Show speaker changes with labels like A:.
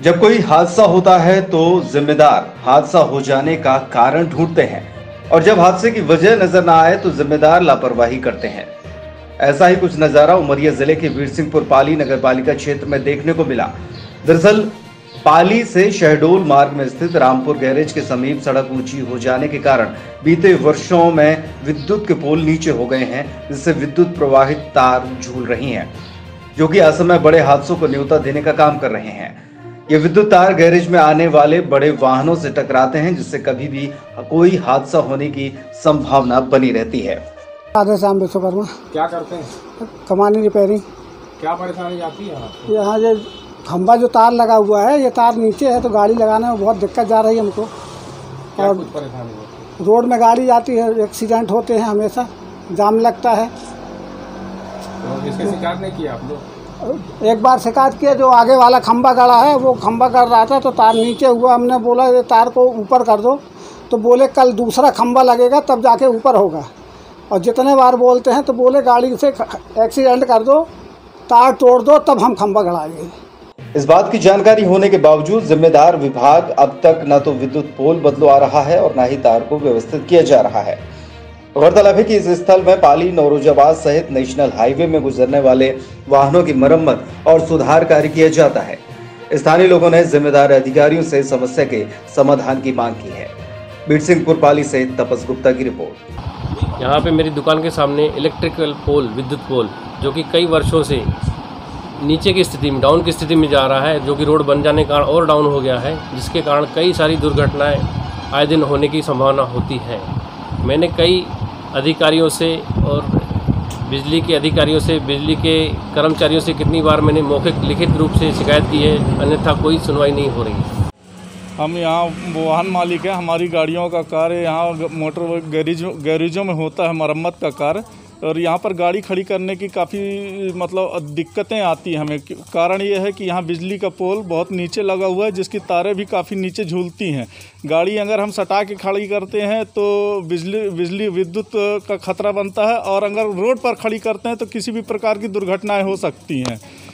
A: जब कोई हादसा होता है तो जिम्मेदार हादसा हो जाने का कारण ढूंढते हैं और जब हादसे की वजह नजर ना आए तो जिम्मेदार लापरवाही करते हैं। ऐसा ही कुछ नजारा उमरिया जिले के वीरसिंहपुर पाली नगर पालिका क्षेत्र में देखने को मिला। दरअसल पाली से शहडोल मार्ग में स्थित रामपुर गैरेज के समीप सड़क ऊंची हो जाने के कारण बीते वर्षों में विद्युत के पोल नीचे हो गए हैं, जिससे विद्युत प्रवाहित तार झूल रही हैं, जो कि असमय बड़े हादसों को न्योता देने का काम कर रहे हैं। ये विद्युत तार गैरेज में आने वाले बड़े वाहनों से टकराते हैं, जिससे कभी भी कोई हादसा होने की संभावना बनी रहती है।
B: राधे श्याम विश्वकर्मा।
C: क्या करते हैं?
B: कमानी रिपेयरिंग।
C: क्या परेशानी आती है
B: यहाँ जो खंभा जो तार लगा हुआ है, ये तार नीचे है तो गाड़ी लगाने में बहुत दिक्कत जा रही है हमको।
C: और कुछ परेशानी होती है?
B: रोड में गाड़ी जाती है, एक्सीडेंट होते हैं, हमेशा जाम लगता है।
C: तो इसकी शिकायत नहीं किया आप लोग?
B: एक बार शिकायत किया, जो आगे वाला खंभा गड़ा है वो खंभा कर रहा था तो तार नीचे हुआ। हमने बोला ये तार को ऊपर कर दो, तो बोले कल दूसरा खंभा लगेगा तब जाके ऊपर होगा। और जितने बार बोलते हैं तो बोले गाड़ी से एक्सीडेंट कर दो, तार तोड़ दो, तब हम खंभा गड़ाएंगे।
A: इस बात की जानकारी होने के बावजूद जिम्मेदार विभाग अब तक न तो विद्युत पोल बदलवा रहा है और न ही तार को व्यवस्थित किया जा रहा है। गौरतलब है कि इस स्थल में पाली नौरोजाबाद सहित नेशनल हाईवे में गुजरने वाले वाहनों की मरम्मत और सुधार कार्य किया जाता है। स्थानीय लोगों ने जिम्मेदार अधिकारियों से समस्या के समाधान की मांग की है। वीरसिंहपुर पाली से तपस गुप्ता की रिपोर्ट।
D: यहाँ पे मेरी दुकान के सामने इलेक्ट्रिकल पोल, विद्युत पोल, जो कि कई वर्षों से नीचे की स्थिति में, डाउन की स्थिति में जा रहा है, जो कि रोड बन जाने के कारण और डाउन हो गया है, जिसके कारण कई सारी दुर्घटनाएं आए दिन होने की संभावना होती है। मैंने कई अधिकारियों से और बिजली के अधिकारियों से, बिजली के कर्मचारियों से कितनी बार मैंने मौखिक लिखित रूप से शिकायत की है, अन्यथा कोई सुनवाई नहीं हो रही है।
E: हम यहाँ वाहन मालिक हैं, हमारी गाड़ियों का कार्य यहाँ मोटर गैरेजों में होता है मरम्मत का कार्य, और यहाँ पर गाड़ी खड़ी करने की काफ़ी दिक्कतें आती हैं हमें। कारण ये है कि यहाँ बिजली का पोल बहुत नीचे लगा हुआ है, जिसकी तारें भी काफ़ी नीचे झूलती हैं। गाड़ी अगर हम सटा के खड़ी करते हैं तो विद्युत का खतरा बनता है, और अगर रोड पर खड़ी करते हैं तो किसी भी प्रकार की दुर्घटनाएं हो सकती हैं।